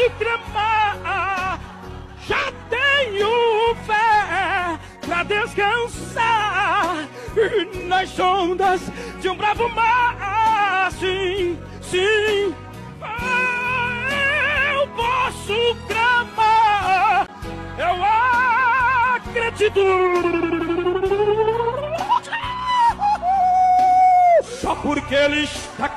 posso cramar, já tenho fé pra descansar nas ondas de um bravo mar. Sim, sim, eu posso cramar, eu acredito. Só porque ele está